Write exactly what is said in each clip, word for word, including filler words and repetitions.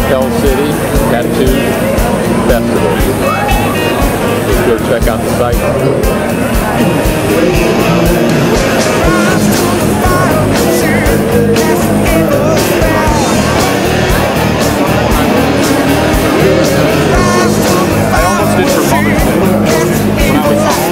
Hell City Tattoo Festival. Let's go check out the site. I almost did for Mother's Day when I was home.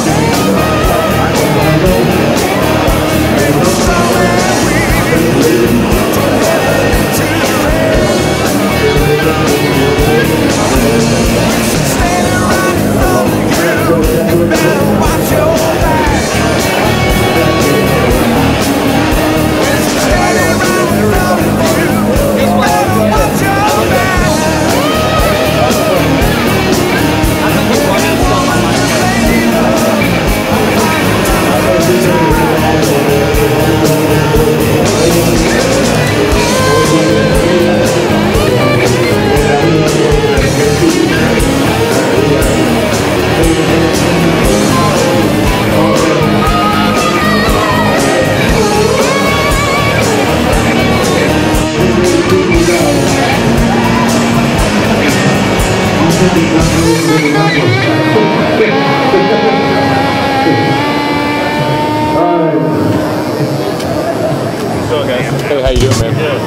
Hey, how you doing, man? Good.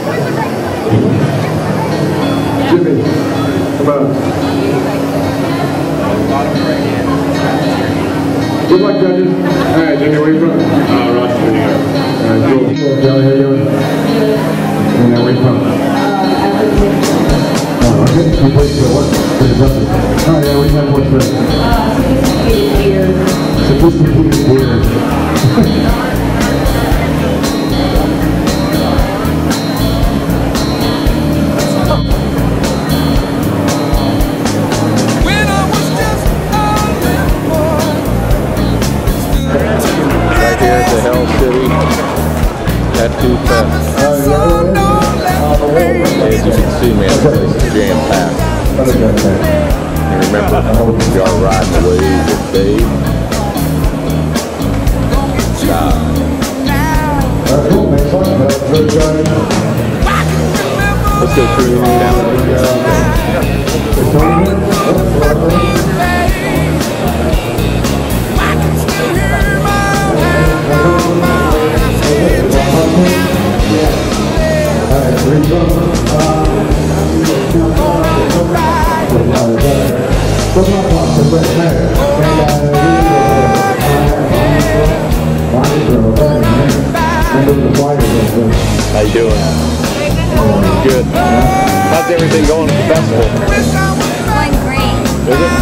Jimmy, come on. Good luck, judges. All right, Jimmy, where you from? Uh, Rochester, New York. All right, cool. Kelly, how you doing? And where you from? Oh, okay. Two places at what? Oh, yeah, we have what's that? Uh, sophisticated beer. Sophisticated beer. Tattoo Fest. As you can see, man, this place is jam-packed. And remember, we are riding the wave with Dave. Stop. Let's go cruising down How you doing? Good. How's everything going at the festival? It's going great. Is it?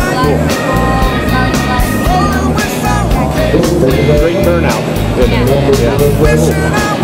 Cool. Great turnout. Good. Yeah. Cool.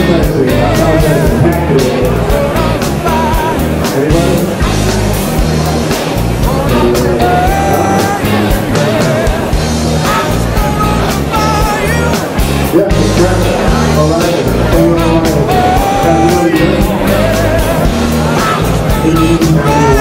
nicely. I apologize for back to it. Anybody? Yeah, correct. All right. Can you all right? Can you all right?